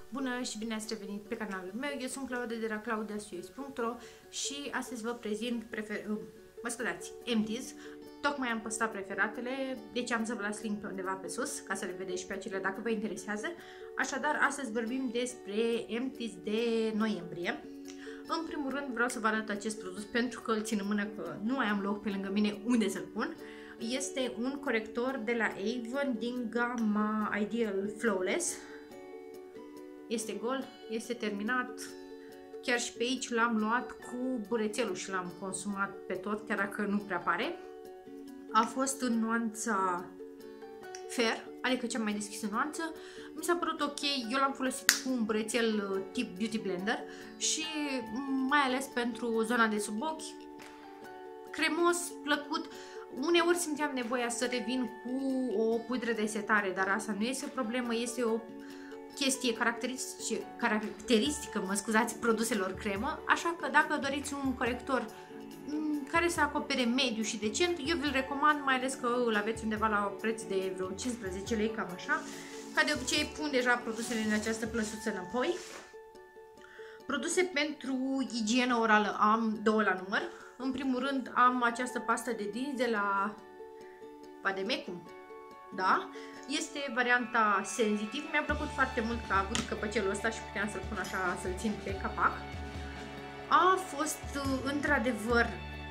Bună și bine ați revenit pe canalul meu, eu sunt Claudia de la claudiasues.ro și astăzi vă prezint Empties. Tocmai am postat preferatele, deci am să vă las link pe undeva pe sus ca să le vedeți pe acelea dacă vă interesează. Așadar, astăzi vorbim despre Empties de noiembrie. În primul rând vreau să vă arăt acest produs pentru că îl țin în mână, că nu mai am loc pe lângă mine unde să-l pun. Este un corector de la Avon din gama Ideal Flawless. Este gol, este terminat, chiar și pe aici l-am luat cu burețelul și l-am consumat pe tot, chiar dacă nu prea pare. A fost în nuanța Fair, adică cea mai deschisă nuanță. Mi s-a părut ok, eu l-am folosit cu un burețel tip Beauty Blender și mai ales pentru zona de sub ochi. Cremos, plăcut. Uneori simțeam nevoia să revin cu o pudră de setare, dar asta nu este o problemă, este o chestie caracteristică, produselor cremă, așa că dacă doriți un corector care să acopere mediu și decent, eu vi-l recomand, mai ales că îl aveți undeva la preț de vreo 15 lei, cam așa. Ca de obicei pun deja produsele în această plăsuță înapoi. Produse pentru igienă orală am două la număr. În primul rând am această pastă de dinți de la Vademecum. Da? Este varianta Sensitive. Mi-a plăcut foarte mult că a avut căpăcelul ăsta și puteam să-l pun așa, să-l țin pe capac. A fost într-adevăr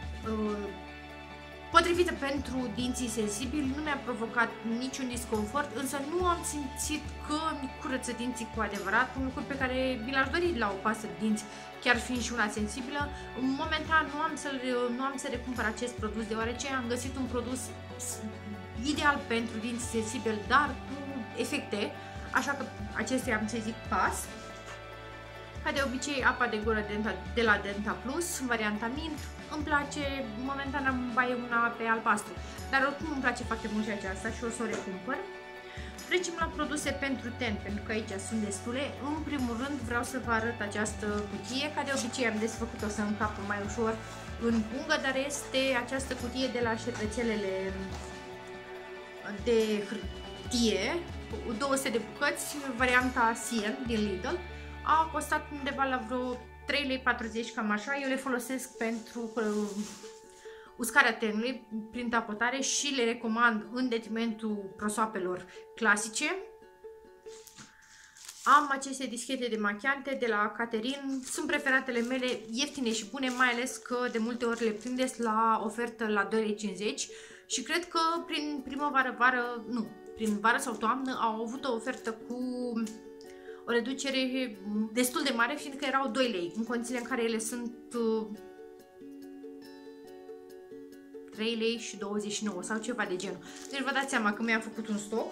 potrivită pentru dinții sensibili, nu mi-a provocat niciun disconfort, însă nu am simțit că mi curăță dinții cu adevărat, un lucru pe care mi l-aș dori la o pastă de dinți, chiar fiind și una sensibilă. Momentan nu am să recumpăr acest produs, deoarece am găsit un produs ideal pentru dinți sensibili, dar cu efecte, așa că acestea am să zic pas. Ca de obicei, apa de gură de la Denta Plus, varianta mint, îmi place, momentan am bai una pe albastru, dar oricum îmi place foarte mult și aceasta și o să o recumpăr. Trecem la produse pentru ten, pentru că aici sunt destule. În primul rând vreau să vă arăt această cutie, ca de obicei am desfăcut-o să încapă mai ușor în pungă, dar este această cutie de la șervețelele de hârtie, 200 de bucăți, varianta Sien din Lidl. A costat undeva la vreo 3,40 lei, cam așa. Eu le folosesc pentru uscarea tenului prin tapotare și le recomand în detrimentul prosoapelor clasice. Am aceste dischete de machiante de la Caterin, sunt preferatele mele, ieftine și bune, mai ales că de multe ori le prindeți la ofertă la 2,50 lei și cred că prin prin vară sau toamnă au avut o ofertă cu o reducere destul de mare, fiindcă erau 2 lei, în condițiile în care ele sunt 3 lei și 29 sau ceva de genul. Deci vă dați seama că mi-am făcut un stoc.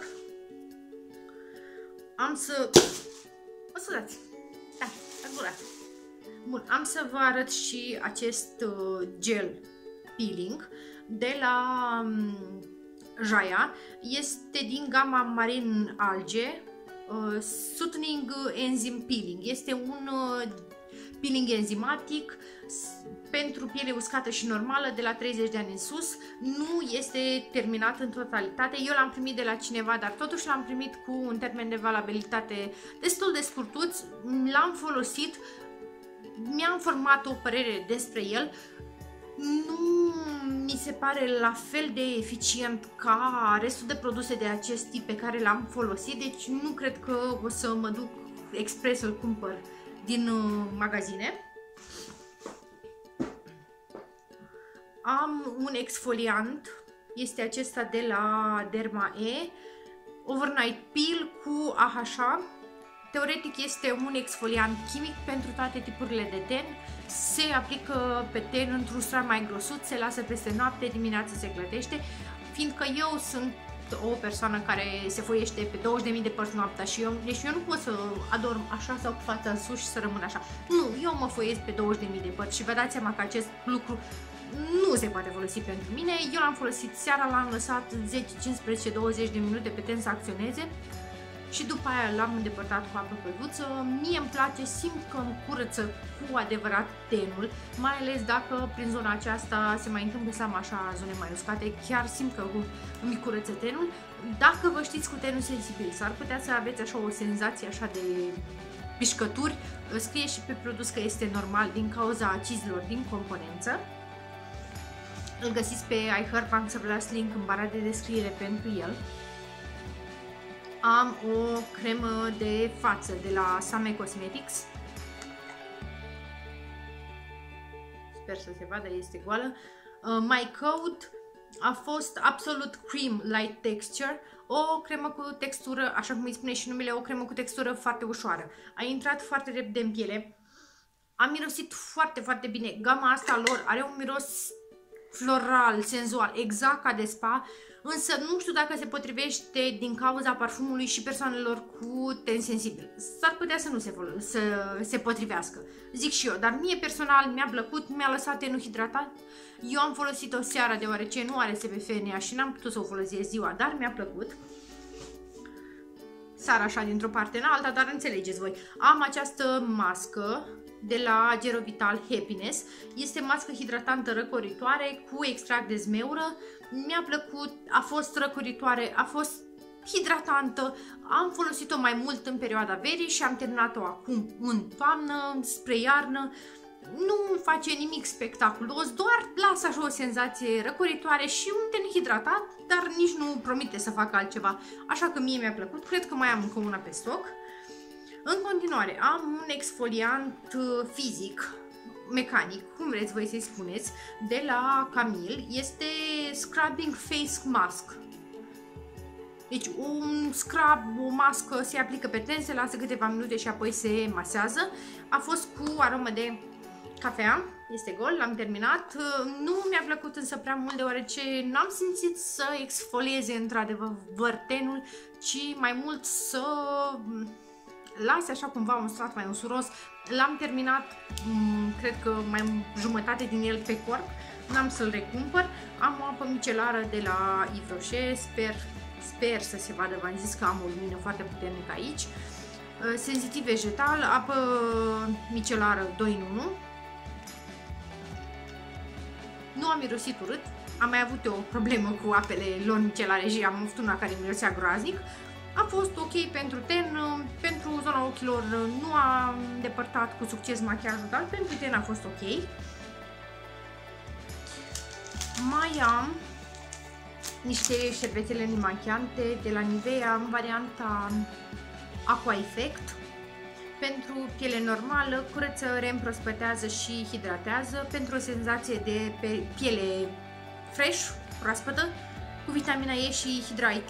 O să dați. Da, agurat. Bun, am să vă arăt și acest gel peeling de la Jaia. Este din gama Marine Algae. Soothing Enzyme Peeling. Este un peeling enzimatic pentru piele uscată și normală de la 30 de ani în sus. Nu este terminat în totalitate. Eu l-am primit de la cineva, dar totuși l-am primit cu un termen de valabilitate destul de scurtuț. L-am folosit, mi-am format o părere despre el. Nu mi se pare la fel de eficient ca restul de produse de acest tip pe care l-am folosit, deci nu cred că o să mă duc expres să-l cumpăr din magazine. Am un exfoliant, este acesta de la Derma E, Overnight Peel cu AHA. Teoretic este un exfoliant chimic pentru toate tipurile de ten. Se aplică pe ten într-un strat mai grosut, se lasă peste noapte, dimineața se clătește. Fiindcă eu sunt o persoană care se foiește pe 20.000 de părți noaptea și deci eu nu pot să adorm așa sau cu fața în sus și să rămân așa. Nu, eu mă foiesc pe 20.000 de părți și vă dați seama că acest lucru nu se poate folosi pentru mine. Eu l-am folosit seara, l-am lăsat 10, 15, 20 de minute pe ten să acționeze. Și după aia l-am îndepărtat cu apă călduță. Mie îmi place, simt că îmi curăță cu adevărat tenul, mai ales dacă prin zona aceasta se mai întâmplă să am așa zone mai uscate, chiar simt că îmi curăță tenul. Dacă vă știți cu tenul sensibil, s-ar putea să aveți așa o senzație așa de pișcături. Scrie și pe produs că este normal din cauza acizilor din componență. Îl găsiți pe iHerb, am să vă las link în bara de descriere pentru el. Am o cremă de față de la Same Cosmetics. Sper să se vadă, este goală. My Coat a fost Absolute Cream Light Texture, o cremă cu textură, așa cum îi spune și numele, o cremă cu textură foarte ușoară. A intrat foarte repede în piele, a mirosit foarte, foarte bine. Gama asta lor are un miros floral, senzual, exact ca de spa, însă nu știu dacă se potrivește din cauza parfumului și persoanelor cu ten sensibil. S-ar putea să nu se potrivească, zic și eu, dar mie personal mi-a plăcut, mi-a lăsat tenul hidratat. Eu am folosit-o seara deoarece nu are SPF în ea și n-am putut să o folosesc ziua, dar mi-a plăcut. Sar așa dintr-o parte în alta, dar înțelegeți voi. Am această mască de la Gerovital Happiness. Este mască hidratantă răcoritoare cu extract de zmeură. Mi-a plăcut, a fost răcoritoare, a fost hidratantă. Am folosit-o mai mult în perioada verii și am terminat-o acum în toamnă, spre iarnă. Nu face nimic spectaculos, doar lasă așa o senzație răcoritoare și un ten hidratat, dar nici nu promite să facă altceva. Așa că mie mi-a plăcut, cred că mai am încă una pe stoc. În continuare, am un exfoliant fizic, mecanic, cum vreți voi să-i spuneți, de la Camille. Este Scrubbing Face Mask. Deci un scrub, o mască se aplică pe ten, se lasă câteva minute și apoi se masează. A fost cu aromă de cafea, este gol, l-am terminat. Nu mi-a plăcut însă prea mult deoarece n-am simțit să exfolieze într-adevăr tenul, ci mai mult să lase așa cumva un strat mai usuros. L-am terminat, cred că mai jumătate din el pe corp, n-am să-l recumpăr. Am o apă micelară de la Yves Rocher, sper să se vadă, v-am zis că am o lumină foarte puternică aici. Sensitiv vegetal, apă micelară 2 în 1. Nu am mirosit urât, am mai avut o problemă cu apele lor micelare și am avut una care mirosea groaznic. A fost ok pentru ten, pentru zona ochilor nu a îndepărtat cu succes machiajul, dar pentru ten a fost ok. Mai am niște șervețele nemachiante de la Nivea în varianta Aqua Effect. Pentru piele normală, curăță, reîmprospătează și hidratează pentru o senzație de piele fresh, proaspătă, cu vitamina E și Hydra IQ.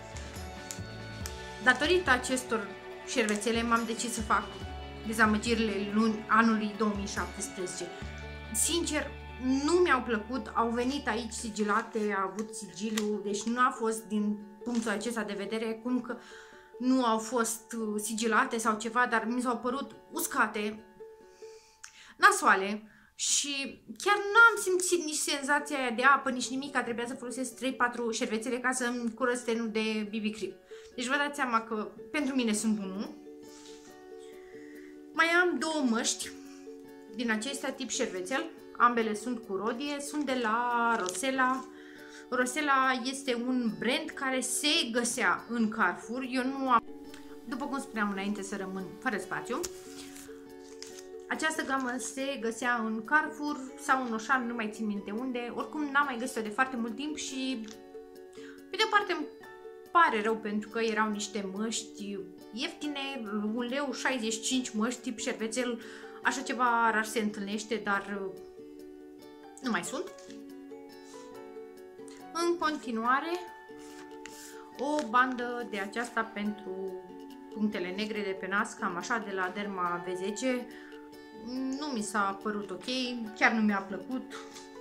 Datorită acestor șervețele m-am decis să fac dezamăgirile anului 2017. Sincer, nu mi-au plăcut, au venit aici sigilate, a avut sigiliu, deci nu a fost din punctul acesta de vedere, cum că nu au fost sigilate sau ceva, dar mi s-au părut uscate, nasoale și chiar n-am simțit nici senzația aia de apă, nici nimic, că trebuia să folosesc 3-4 șervețele ca să-mi curăț tenul de BB cream. Deci vă dați seama că pentru mine sunt unul. Mai am două măști din acestea tip șervețel, ambele sunt cu rodie, sunt de la Rosella. Rosella este un brand care se găsea în Carrefour, eu nu am, după cum spuneam înainte să rămân fără spațiu. Această gamă se găsea în Carrefour sau în Auchan, nu mai țin minte unde, oricum n-am mai găsit-o de foarte mult timp și pe de o parte îmi pare rău pentru că erau niște măști ieftine, 1,65 lei măști tip șervețel, așa ceva rar se întâlnește, dar nu mai sunt. În continuare, o bandă de aceasta pentru punctele negre de pe nas, cam așa, de la Derma V10. Nu mi s-a părut ok, chiar nu mi-a plăcut.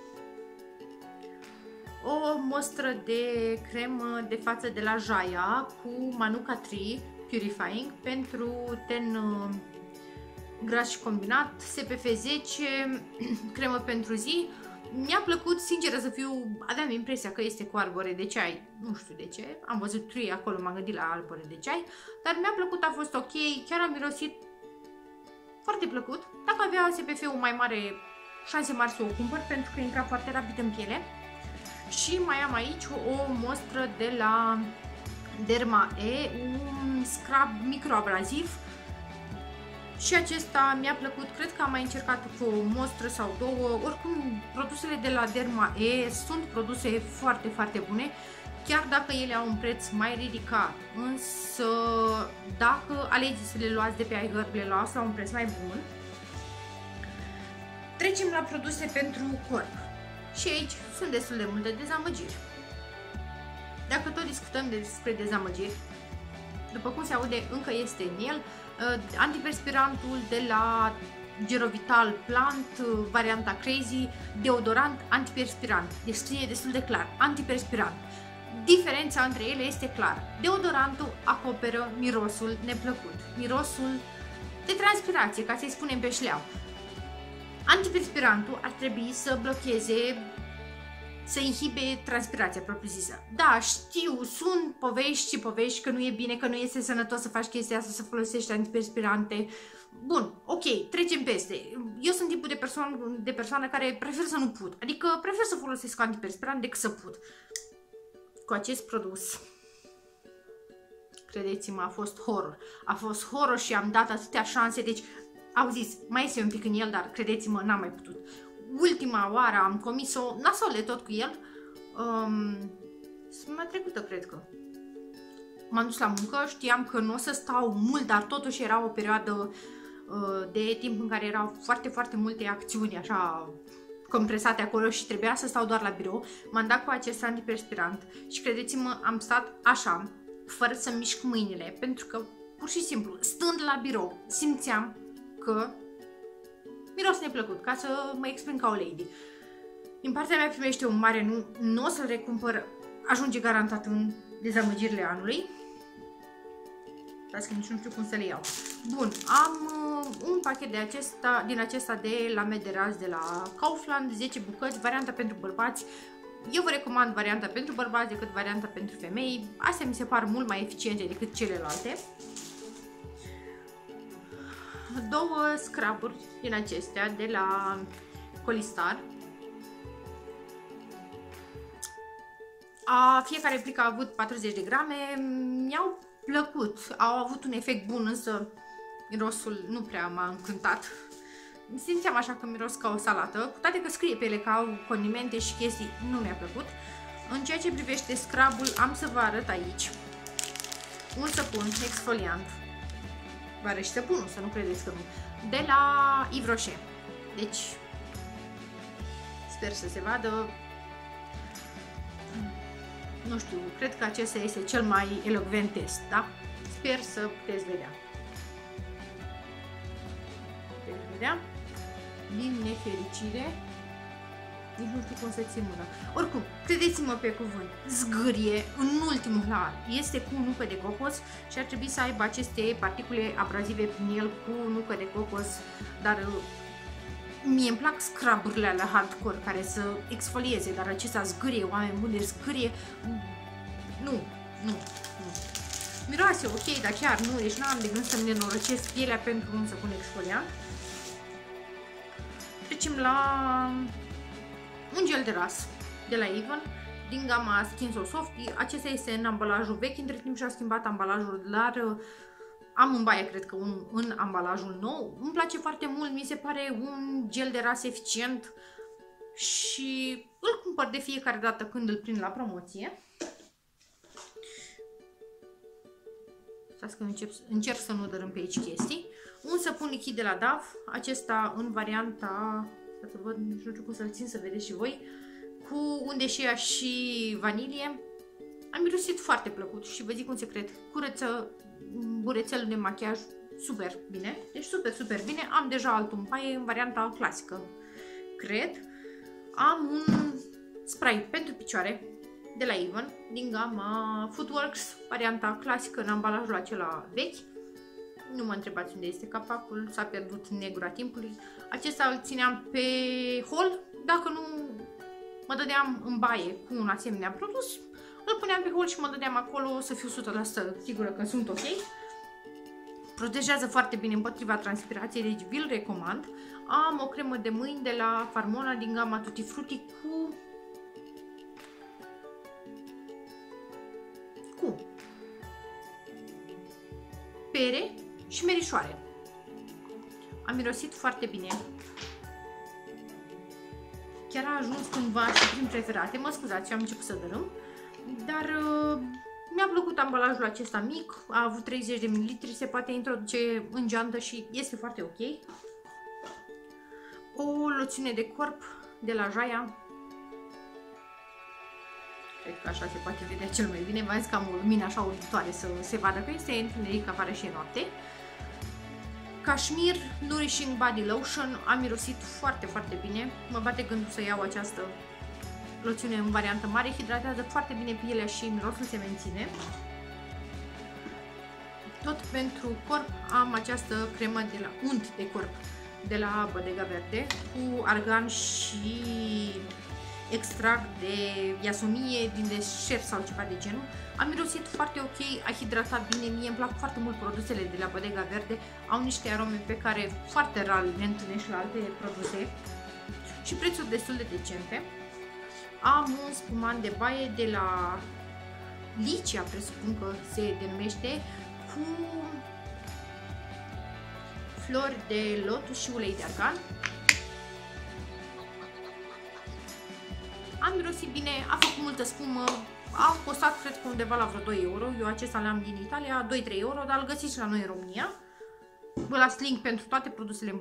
O mostră de cremă de față de la Jaya cu Manuka Tree Purifying pentru ten gras și combinat, SPF 10, cremă pentru zi. Mi-a plăcut, sinceră să fiu, aveam impresia că este cu arbore de ceai, nu știu de ce, am văzut trei acolo, m-am gândit la arbore de ceai, dar mi-a plăcut, a fost ok, chiar am mirosit foarte plăcut. Dacă avea SPF-ul mai mare, șanse mari să o cumpăr pentru că intra foarte rapid în piele. Și mai am aici o mostră de la Derma E, un scrub microabraziv Și acesta mi-a plăcut, cred că am mai încercat cu o mostră sau două. Oricum, produsele de la Derma E sunt produse foarte, foarte bune, chiar dacă ele au un preț mai ridicat. Însă, dacă alegeți să le luați de pe iHerb, le luați la un preț mai bun. Trecem la produse pentru corp. Și aici sunt destul de multe dezamăgiri. Dacă tot discutăm despre dezamăgiri, după cum se aude, încă este în el antiperspirantul de la Gerovital Plant, varianta Crazy, deodorant antiperspirant. Deci scrie destul de clar, antiperspirant. Diferența între ele este clar. Deodorantul acoperă mirosul neplăcut, mirosul de transpirație, ca să-i spunem pe șleau. Antiperspirantul ar trebui să blocheze, să inhibe transpirația propriu-zisă. Da, știu, sunt povești și povești că nu e bine, că nu este sănătos să faci chestia asta, să folosești antiperspirante. Bun, ok, trecem peste. Eu sunt tipul de persoană care prefer să nu put, adică prefer să folosesc antiperspirant decât să put. Cu acest produs, credeți-mă, a fost horror. A fost horror și am dat atâtea șanse, deci, auziți, mai este un pic în el, dar credeți-mă, n-am mai putut. Ultima oară am comis-o nasole tot cu el, săptămâna trecută, cred că. M-am dus la muncă, știam că nu o să stau mult, dar totuși era o perioadă de timp în care erau foarte, foarte multe acțiuni, așa, compresate acolo și trebuia să stau doar la birou. M-am dat cu acest antiperspirant și credeți-mă, am stat așa, fără să mișc mâinile, pentru că, pur și simplu, stând la birou, simțeam că miros neplăcut, ca să mă exprim ca o lady. Din partea mea primește un mare nu o să-l recumpăr, ajunge garantat în dezamăgirile anului. Dați că nici nu știu cum să le iau. Bun, am un pachet din acesta de lame de raz de la Kaufland, 10 bucăți, varianta pentru bărbați. Eu vă recomand varianta pentru bărbați decât varianta pentru femei. Astea mi se par mult mai eficiente decât celelalte. Două scruburi din acestea de la Colistar. Fiecare plică a avut 40 de grame. Mi-au plăcut, au avut un efect bun, însă mirosul nu prea m-a încântat. Simțeam așa că miros ca o salată, cu toate că scrie pe ele că au condimente și chestii, nu mi-a plăcut. În ceea ce privește scrubul, am să vă arăt aici un săpun exfoliant. Vă arăt și săpunul, să nu credeți că nu. De la Yves Rocher. Deci, sper să se vadă. Nu știu, cred că acesta este cel mai elocvent test, da? Sper să puteți vedea. Puteți vedea? Din nefericire, nici nu știu cum să țin mâna. Oricum, credeți-mă pe cuvânt, zgârie în ultimul hal. Este cu nucă de cocos și ar trebui să aibă aceste particule abrazive prin el cu nucă de cocos, dar mie îmi plac scruburile alea hardcore care să exfolieze, dar acesta zgârie, oameni buni, zgârie. Nu. Miroase ok, dar chiar nu, deci n-am de gând să-mi nenorocesc pielea pentru un săpun exfoliant. Trecem la un gel de ras de la Avon din gama Skin So Softy. Acesta este în ambalajul vechi, între timp și-a schimbat ambalajul, dar am în baie, cred că, în ambalajul nou. Îmi place foarte mult, mi se pare un gel de ras eficient și îl cumpăr de fiecare dată când îl prind la promoție. Stați că încerc să nu dărâm pe aici chestii. Un săpun lichid de la Dove, acesta în varianta, să văd, nu știu cum să-l țin să vedeți și voi, cu unde și ea și vanilie. Am mirosit foarte plăcut și vă zic un secret, curăță burețelul de machiaj super bine, deci super bine. Am deja altul în paie în varianta clasică, cred. Am un spray pentru picioare de la Avon din gama Footworks, varianta clasică în ambalajul acela vechi. Nu mă întrebați unde este capacul, s-a pierdut în negura timpului. Acesta îl țineam pe hol, dacă nu mă dădeam în baie cu un asemenea produs, îl puneam pe hol și mă dădeam acolo să fiu 100% sigură că sunt ok. Protejează foarte bine împotriva transpirației, deci vi-l recomand. Am o cremă de mâini de la Farmona din gama Tutti Frutti cu pere și merișoare. a mirosit foarte bine. Chiar a ajuns cândva și prin preferate. Mă scuzați, eu am început să dărâm. Dar mi-a plăcut ambalajul acesta mic. A avut 30 de ml. Se poate introduce în geantă și este foarte ok. O loțiune de corp de la Jaia. Cred că așa se poate vedea cel mai bine. V-am zis că am o lumină așa auditoare să se vadă că este întuneric, afară și noapte. Cashmere Nourishing Body Lotion. A mirosit foarte, foarte bine. Mă bate gândul să iau această loțiune în variantă mare. Hidratează foarte bine pielea și mirosul se menține. Tot pentru corp am această cremă de la unt de corp de la Bodega Verde cu argan și extract de iasomie din deșert sau ceva de genul. A mirosit foarte ok, a hidratat bine, mie îmi plac foarte mult produsele de la Bodega Verde, au niște arome pe care foarte rar le întâlnești la alte produse și prețuri destul de decente. Am un spumant de baie de la Licia, presupun că se denumește, cu flori de lotus și ulei de argan. Am mirosit bine, a făcut multă spumă, a costat cred că undeva la vreo 2 euro. Eu acesta le-am din Italia, 2-3 euro, dar îl găsiți și la noi în România. Vă las link pentru toate produsele în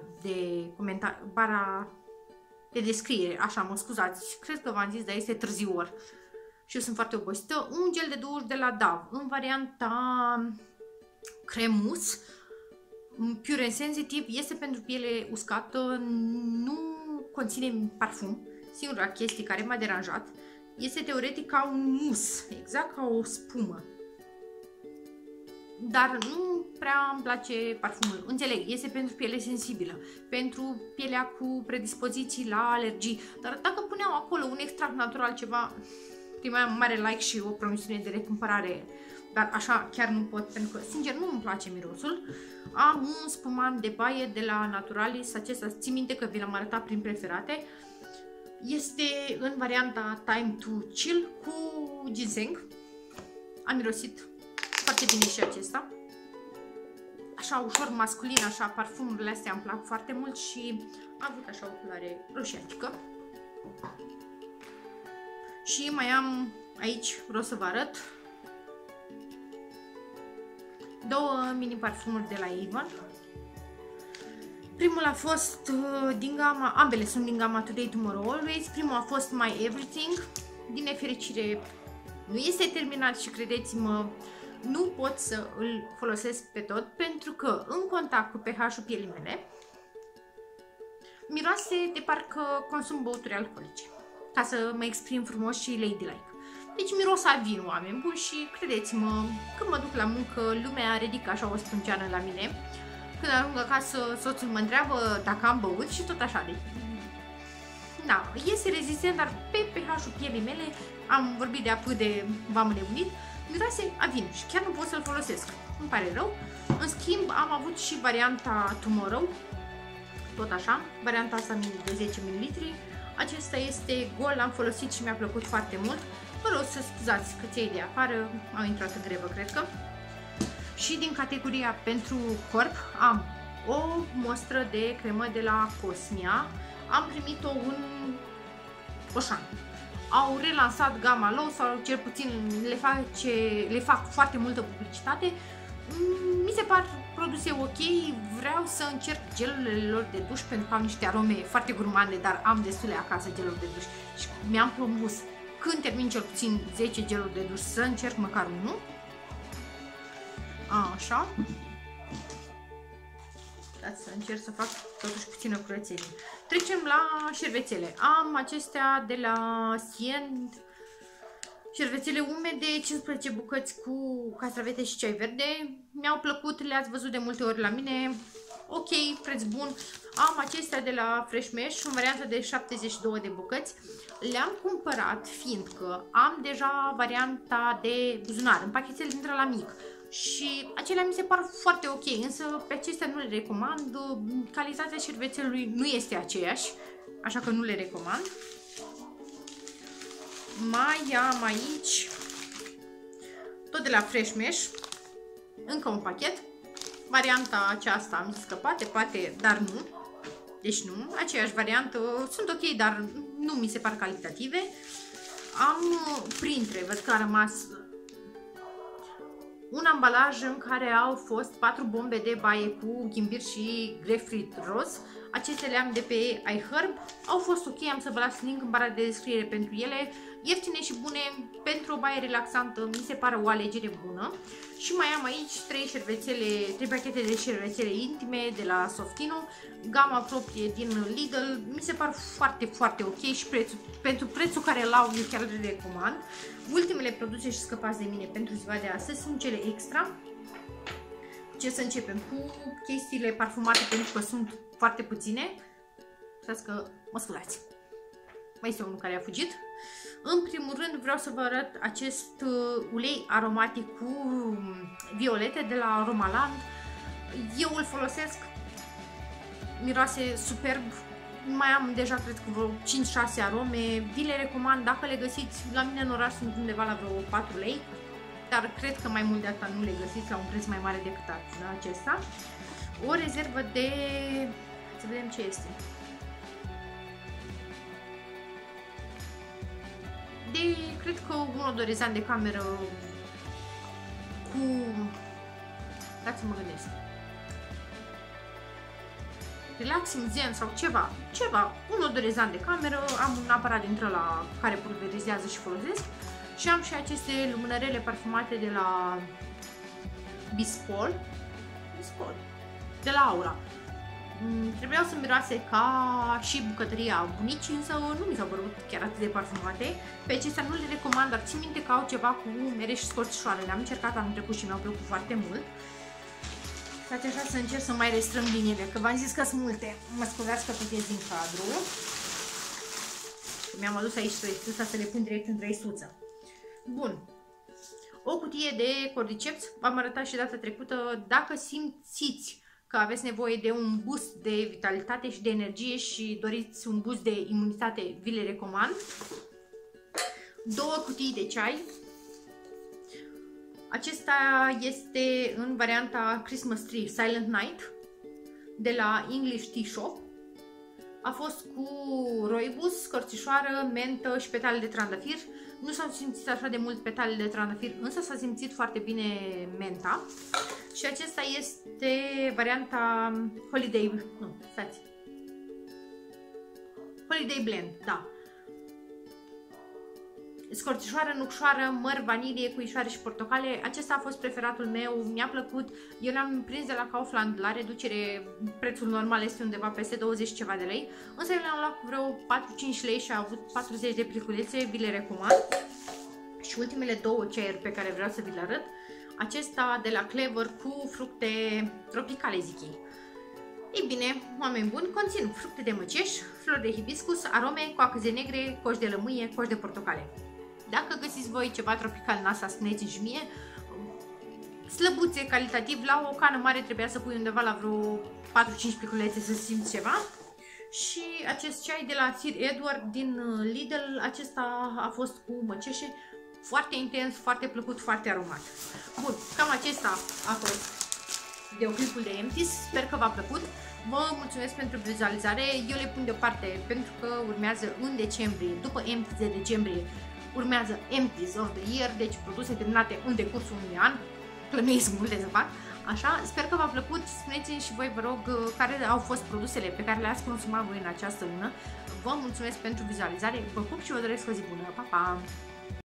bara de descriere. Așa, mă scuzați, cred că v-am zis, dar este târziu ori și eu sunt foarte obosită. Un gel de duș de la Dove în varianta cremus, Pure and Sensitive, este pentru piele uscată, nu conține parfum. Singura chestie care m-a deranjat este teoretic ca un mus, exact ca o spumă. Dar nu prea îmi place parfumul. Înțeleg, este pentru piele sensibilă, pentru pielea cu predispoziții la alergii. Dar dacă puneau acolo un extract natural, ceva, primeam mare like și o promisiune de recumpărare. Dar așa chiar nu pot, pentru că, sincer, nu îmi place mirosul. Am un spumant de baie de la Naturalis, acesta țin minte că vi l-am arătat prin preferate. Este în varianta Time to Chill cu ginseng. Am mirosit foarte bine și acesta. Așa ușor masculin, așa, parfumurile astea îmi plac foarte mult și a avut așa o culoare roșiatică. Și mai am aici, vreau să vă arăt, două mini parfumuri de la Avon. Primul a fost din gama, ambele sunt din gama Today Tomorrow Always. Primul a fost My Everything. Din nefericire nu este terminat și credeți-mă, nu pot să îl folosesc pe tot pentru că în contact cu pH-ul pielii mele miroase de parcă consum băuturi alcoolice, ca să mă exprim frumos și ladylike. Deci miros a vin, oameni buni, și credeți-mă, când mă duc la muncă, lumea ridică așa o sprânceană la mine. Când ajung acasă, soțul mă întreabă dacă am băut și tot așa. Deci, da, este rezistent, dar pe pH-ul pielii mele, am vorbit de apă de v-am nebunit, miroase a vin și chiar nu pot să-l folosesc. Îmi pare rău. În schimb, am avut și varianta Tomorrow, tot așa, varianta asta mini de 10 ml. Acesta este gol, l-am folosit și mi-a plăcut foarte mult. Vă rog să scuzați că ți-ai de afară, au intrat în grevă, cred că. Și din categoria pentru corp am o mostră de cremă de la Cosmia. Am primit-o în Oșan. Au relansat gama lor sau cel puțin le fac foarte multă publicitate. Mi se par produse ok, vreau să încerc gelurile lor de duș pentru că am niște arome foarte gurmande, dar am destule acasă geluri de duș și mi-am propus când termin cel puțin 10 geluri de duș să încerc măcar unul. Așa. Dați să încerc să fac totuși puțină curățenie. Trecem la șervețele. Am acestea de la Sient, șervețele umede, 15 bucăți cu castravete și ceai verde. Mi-au plăcut, le-ați văzut de multe ori la mine. Ok, preț bun. Am acestea de la Fresh Mesh, în variantă de 72 de bucăți. Le-am cumpărat fiindcă am deja varianta de buzunar, în pachetele dintre la mic. Și acelea mi se par foarte ok, însă pe acestea nu le recomand. Calitatea șervețelului nu este aceeași, așa că nu le recomand. Mai am aici, tot de la Fresh Mesh, încă un pachet. varianta aceasta am zis că poate, dar nu. Deci nu, aceeași variantă, sunt ok, dar nu mi se par calitative. Am printre, văd că a rămas un ambalaj în care au fost 4 bombe de baie cu ghimbir și grapefruit roz. Acestea le-am de pe iHerb, au fost ok, am să vă las link în bara de descriere pentru ele. Ieftine și bune, pentru o baie relaxantă, mi se pare o alegere bună. Și mai am aici 3 pachete de șervețele intime de la Softino, gama proprie din Lidl. Mi se par foarte ok și pentru prețul care l-au, eu chiar le recomand. Ultimele produse și scăpați de mine pentru ziua de astăzi sunt cele extra. Ce să începem cu chestiile parfumate, pentru că sunt foarte puține. Stați că mă scuzați. Mai este unul care a fugit. În primul rând vreau să vă arăt acest ulei aromatic cu violete de la Aromaland. Eu îl folosesc, miroase superb. Mai am deja cred că vreo 5-6 arome. Vi le recomand dacă le găsiți. La mine în oraș sunt undeva la vreo 4 lei. Dar cred că mai mult de atât nu le găsiți la un preț mai mare decât acesta. O rezervă de... să vedem ce este. De, cred că un odorizant de cameră cu... dați să mă gândesc. Relaxing Zen sau ceva, un odorizant de cameră. Am un aparat dintre la care pulverizează și folosesc. Și am și aceste lumânărele parfumate de la Bispol, de la Aura. Trebuiau să miroase ca și bucătăria bunicii, însă nu mi s-au părut chiar atât de parfumate. Pe acestea nu le recomand, dar țin minte că au ceva cu mere și scorțișoare. Le-am încercat anul trecut și mi-au plăcut foarte mult. Stați așa să încerc să mai restrâng din ele, că v-am zis că sunt multe. Mă scuzați că puteți din cadru. Mi-am adus aici trăistuța să le pun direct în trăistuță. Bun. O cutie de cordyceps, v-am arătat și data trecută. Dacă simțiți că aveți nevoie de un boost de vitalitate și de energie și doriți un boost de imunitate, vi le recomand. 2 cutii de ceai. Acesta este în varianta Christmas Tree Silent Night de la English Tea Shop. A fost cu rooibos, scorțișoară, mentă și petale de trandafir. Nu s-au simțit așa de mult petale de trandafir, însă s-a simțit foarte bine menta. Și acesta este varianta Holiday Blend, da. Scorțișoară, nucșoară, măr, vanilie, cuișoare și portocale. Acesta a fost preferatul meu, mi-a plăcut. Eu l-am prins de la Kaufland la reducere, prețul normal este undeva peste 20 ceva de lei. Însă eu le-am luat cu vreo 4-5 lei și a avut 40 de pliculețe, vi le recomand. Și ultimele 2 ceaiuri pe care vreau să vi le arăt. Acesta de la Clever cu fructe tropicale, zic ei. Ei bine, oameni buni, conțin fructe de măceș, flori de hibiscus, arome, coacă negre, coși de lămâie, coși de portocale. Dacă găsiți voi ceva tropical în asta, spuneți-mi și mie. Slăbuțe, calitativ, la o cană mare trebuia să pui undeva la vreo 4-5 pliculețe să simți ceva. Și acest ceai de la Sir Edward din Lidl, acesta a fost cu măceșe, foarte intens, foarte plăcut, foarte aromat. Bun, cam acesta a fost videoclipul de Empties, sper că v-a plăcut. Vă mulțumesc pentru vizualizare, eu le pun deoparte pentru că urmează în decembrie, după Empties de decembrie, urmează Empties of the Year, deci produse terminate în decursul unui an, plănuiesc multe să fac. Așa, sper că v-a plăcut, spuneți-mi și voi, vă rog, care au fost produsele pe care le-ați consumat voi în această lună. Vă mulțumesc pentru vizualizare, vă pup și vă doresc o zi bună, pa, pa!